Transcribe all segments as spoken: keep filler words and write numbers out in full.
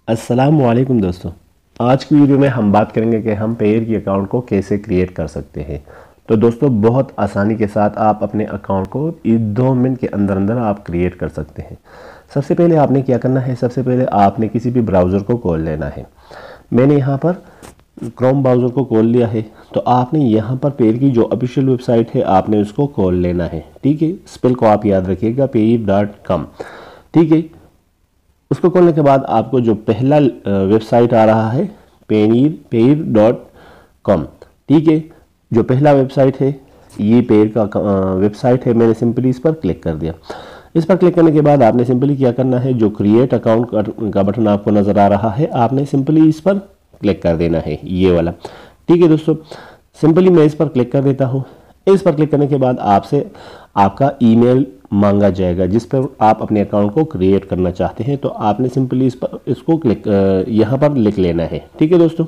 अस्सलामुअलैकुम दोस्तों, आज की वीडियो में हम बात करेंगे कि हम पेयर की अकाउंट को कैसे क्रिएट कर सकते हैं। तो दोस्तों बहुत आसानी के साथ आप अपने अकाउंट को दो मिनट के अंदर अंदर आप क्रिएट कर सकते हैं। सबसे पहले आपने क्या करना है, सबसे पहले आपने किसी भी ब्राउज़र को खोल लेना है। मैंने यहाँ पर क्रोम ब्राउज़र को खोल लिया है। तो आपने यहाँ पर पेयर की जो ऑफिशियल वेबसाइट है आपने उसको खोल लेना है। ठीक है, स्पेल को आप याद रखिएगा, पेयर डॉट कॉम। ठीक है, उसको खोलने के बाद आपको जो पहला वेबसाइट आ रहा है पेयर पेयर डॉट कॉम। ठीक है, जो पहला वेबसाइट है ये पेयर का वेबसाइट है। मैंने सिंपली इस पर क्लिक कर दिया। इस पर क्लिक करने के बाद आपने सिंपली क्या करना है, जो क्रिएट अकाउंट का बटन आपको नज़र आ रहा है आपने सिंपली इस पर क्लिक कर देना है, ये वाला। ठीक है दोस्तों, सिंपली मैं इस पर क्लिक कर देता हूँ। इस पर क्लिक करने के बाद आपसे आपका ईमेल मांगा जाएगा जिस पर आप अपने अकाउंट को क्रिएट करना चाहते हैं। तो आपने सिंपली इस पर इसको क्लिक यहाँ पर लिख लेना है। ठीक है दोस्तों,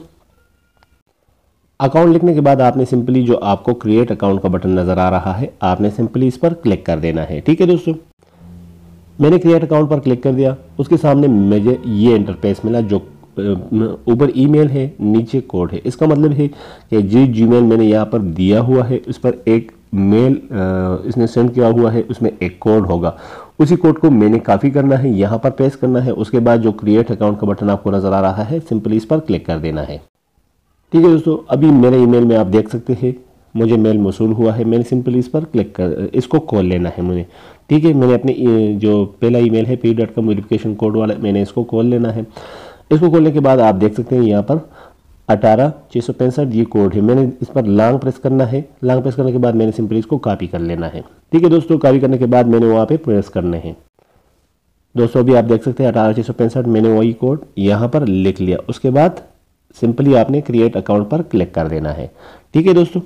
अकाउंट लिखने के बाद आपने सिंपली जो आपको क्रिएट अकाउंट का बटन नज़र आ रहा है आपने सिंपली इस पर क्लिक कर देना है। ठीक है दोस्तों, मैंने क्रिएट अकाउंट पर क्लिक कर दिया। उसके सामने मुझे ये इंटरफेस मिला, जो ऊपर ईमेल है नीचे कोड है। इसका मतलब है कि जो जीमेल मैंने यहाँ पर दिया हुआ है उस पर एक मेल इसने सेंड किया हुआ है, उसमें एक कोड होगा। उसी कोड को मैंने कॉपी करना है, यहाँ पर पेस्ट करना है। उसके बाद जो क्रिएट अकाउंट का बटन आपको नज़र आ रहा है सिंपली इस पर क्लिक कर देना है। ठीक है दोस्तों, अभी मेरे ईमेल में आप देख सकते हैं मुझे मेल मौसूल हुआ है। मैंने सिंपली इस पर क्लिक कर इसको खोल लेना है मुझे। ठीक है, मैंने अपने जो पहला ईमेल है P dot com verification code वाला, मैंने इसको खोल लेना है। इसको खोलने के बाद आप देख सकते हैं यहाँ पर अठारह छः सौ पैंसठ ये कोड है। मैंने इस पर लॉन्ग प्रेस करना है। लॉन्ग प्रेस करने के बाद मैंने सिंपली इसको कॉपी कर लेना है। ठीक है दोस्तों, कॉपी करने के बाद मैंने वहाँ पे प्रेस करने हैं। दोस्तों अभी आप देख सकते हैं अठारह छः सौ पैंसठ मैंने वही कोड यहाँ पर लिख लिया। उसके बाद सिंपली आपने क्रिएट अकाउंट पर क्लिक कर देना है। ठीक है दोस्तों,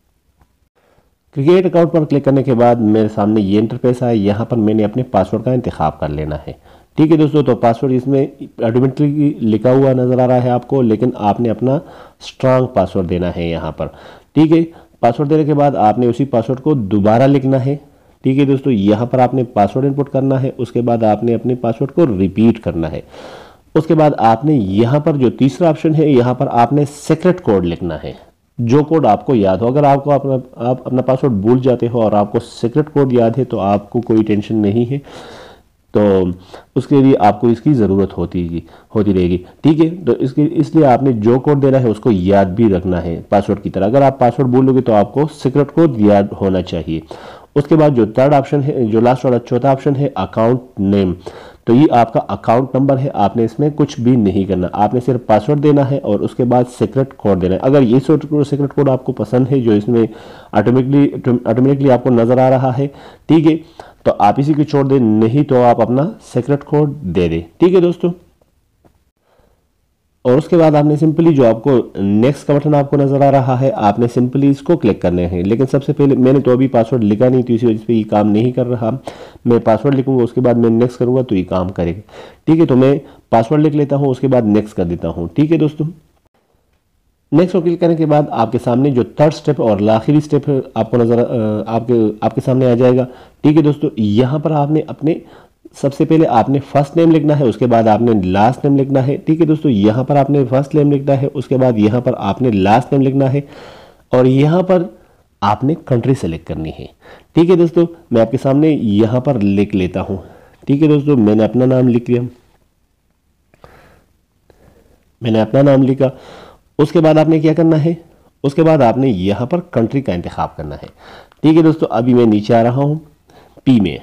क्रिएट अकाउंट पर क्लिक करने के बाद मेरे सामने ये इंटरफेस आया। यहाँ पर मैंने अपने पासवर्ड का इंतखाब कर लेना है। ठीक है दोस्तों, तो पासवर्ड इसमें ऑटोमेटिकली लिखा हुआ नज़र आ रहा है आपको, लेकिन आपने अपना स्ट्रांग पासवर्ड देना है यहाँ पर। ठीक है, पासवर्ड देने के बाद आपने उसी पासवर्ड को दोबारा लिखना है। ठीक है दोस्तों, यहाँ पर आपने पासवर्ड इनपुट करना है। उसके बाद आपने अपने पासवर्ड को रिपीट करना है। उसके बाद आपने यहाँ पर जो तीसरा ऑप्शन है यहाँ पर आपने सीक्रेट कोड लिखना है, जो कोड आपको याद हो। अगर आपको अपना आप अपना पासवर्ड भूल जाते हो और आपको सीक्रेट कोड याद है तो आपको कोई टेंशन नहीं है, तो उसके लिए आपको इसकी ज़रूरत होती होती रहेगी। ठीक है, तो इसके इसलिए आपने जो कोड देना है उसको याद भी रखना है पासवर्ड की तरह। अगर आप पासवर्ड भूलोगे तो आपको सीक्रेट कोड याद होना चाहिए। उसके बाद जो थर्ड ऑप्शन है, जो लास्ट वाला चौथा ऑप्शन है अकाउंट नेम, तो ये आपका अकाउंट नंबर है। आपने इसमें कुछ भी नहीं करना, आपने सिर्फ पासवर्ड देना है और उसके बाद सीक्रेट कोड देना है। अगर ये सीक्रेट कोड आपको पसंद है जो इसमें ऑटोमेटिकली ऑटोमेटिकली आपको नज़र आ रहा है, ठीक है, तो आप इसी को छोड़ दें, नहीं तो आप अपना सीक्रेट कोड दे दें। ठीक है दोस्तों, और उसके बाद आपने सिंपली जो आपको नेक्स्ट का बटन आपको नज़र आ रहा है आपने सिंपली इसको क्लिक करने हैं। लेकिन सबसे पहले मैंने तो अभी पासवर्ड लिखा नहीं, तो इसी वजह से ये काम नहीं कर रहा। मैं पासवर्ड लिखूंगा, उसके बाद मैं नेक्स्ट करूंगा तो ये काम करेगा। ठीक है, तो मैं पासवर्ड लिख लेता हूँ, उसके बाद नेक्स्ट कर देता हूँ। ठीक है दोस्तों, नेक्स्ट को क्लिक करने के बाद आपके सामने जो थर्ड स्टेप और आखिरी स्टेप है आपको नज़र आपके आपके सामने आ जाएगा। ठीक है दोस्तों, यहाँ पर आपने अपने सबसे पहले आपने फर्स्ट नेम लिखना है, उसके बाद आपने लास्ट नेम लिखना है। ठीक है दोस्तों, यहाँ पर आपने फर्स्ट नेम लिखना है, उसके बाद यहाँ पर आपने लास्ट नेम लिखना है और यहाँ पर आपने कंट्री सेलेक्ट करनी है। ठीक है दोस्तों, मैं आपके सामने यहाँ पर लिख लेता हूँ। ठीक है दोस्तों, मैंने अपना नाम लिख लिया, मैंने अपना नाम लिखा। उसके बाद आपने क्या करना है, उसके बाद आपने यहाँ पर कंट्री का इंतखाब करना है। ठीक है दोस्तों, अभी मैं नीचे आ रहा हूँ पी में,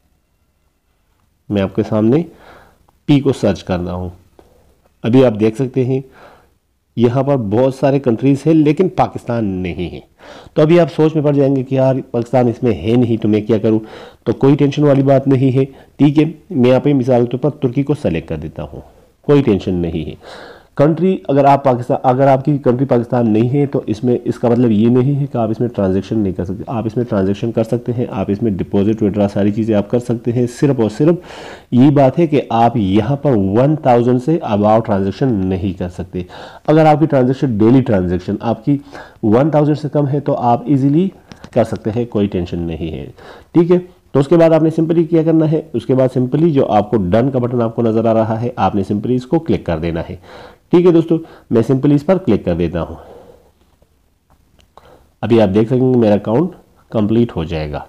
मैं आपके सामने पी को सर्च कर रहा हूँ। अभी आप देख सकते हैं यहाँ पर बहुत सारे कंट्रीज़ हैं लेकिन पाकिस्तान नहीं है। तो अभी आप सोच में पड़ जाएंगे कि यार पाकिस्तान इसमें है नहीं तो मैं क्या करूँ, तो कोई टेंशन वाली बात नहीं है। ठीक है, मैं यहाँ पे मिसाल के तौर पर तुर्की को सेलेक्ट कर देता हूँ, कोई टेंशन नहीं है। कंट्री अगर आप पाकिस्तान अगर आपकी कंट्री पाकिस्तान नहीं है तो इसमें इसका मतलब ये नहीं है कि आप इसमें ट्रांजैक्शन नहीं कर सकते। आप इसमें ट्रांजैक्शन कर सकते हैं, आप इसमें डिपॉजिट विड्रॉ सारी चीज़ें आप कर सकते हैं। सिर्फ और सिर्फ ये बात है कि आप यहाँ पर वन थाउजेंड से अबाउट ट्रांजैक्शन नहीं कर सकते। अगर आपकी ट्रांजैक्शन डेली ट्रांजैक्शन आपकी वन थाउजेंड से कम है तो आप इजीली कर सकते हैं, कोई टेंशन नहीं है। ठीक है, तो उसके बाद आपने सिंपली क्या करना है, उसके बाद सिंपली जो आपको डन का बटन आपको नजर आ रहा है, आपने सिंपली इसको क्लिक कर देना है। ठीक है दोस्तों, मैं सिंपली इस पर क्लिक कर देता हूं। अभी आप देख सकेंगे मेरा अकाउंट कंप्लीट हो जाएगा।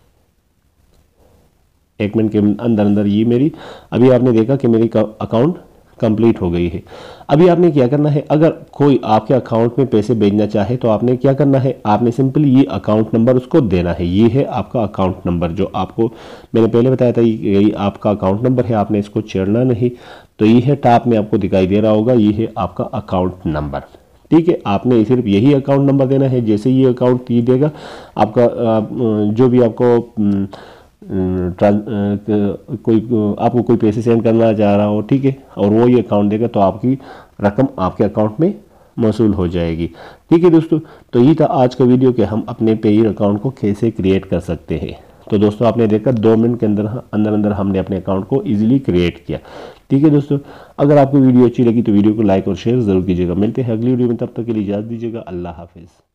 एक मिनट के अंदर अंदर ये मेरी, अभी आपने देखा कि मेरी अकाउंट कंप्लीट हो गई है। अभी आपने क्या करना है, अगर कोई आपके अकाउंट में पैसे भेजना चाहे तो आपने क्या करना है, आपने सिंपली ये अकाउंट नंबर उसको देना है। ये है आपका अकाउंट नंबर, जो आपको मैंने पहले बताया था, यही आपका अकाउंट नंबर है, आपने इसको छेड़ना नहीं। तो ये है, टॉप में आपको दिखाई दे रहा होगा, ये है आपका अकाउंट नंबर। ठीक है, आपने सिर्फ यही अकाउंट नंबर देना है। जैसे ये अकाउंट ये देगा आपका, जो भी आपको कोई आपको कोई पैसे सेंड करना चाह रहा हो, ठीक है, और वो ये अकाउंट देगा तो आपकी रकम आपके अकाउंट में मौसूल हो जाएगी। ठीक है दोस्तों, तो ये था आज का वीडियो कि हम अपने पेयर अकाउंट को कैसे क्रिएट कर सकते हैं। तो दोस्तों आपने देखा दो मिनट के अंदर अंदर अंदर हमने अपने अकाउंट को इजीली क्रिएट किया। ठीक है दोस्तों, अगर आपको वीडियो अच्छी लगी तो वीडियो को लाइक और शेयर जरूर कीजिएगा। मिलते हैं अगली वीडियो में, तब तक के लिए इजाज़त दीजिएगा। अल्लाह हाफिज़।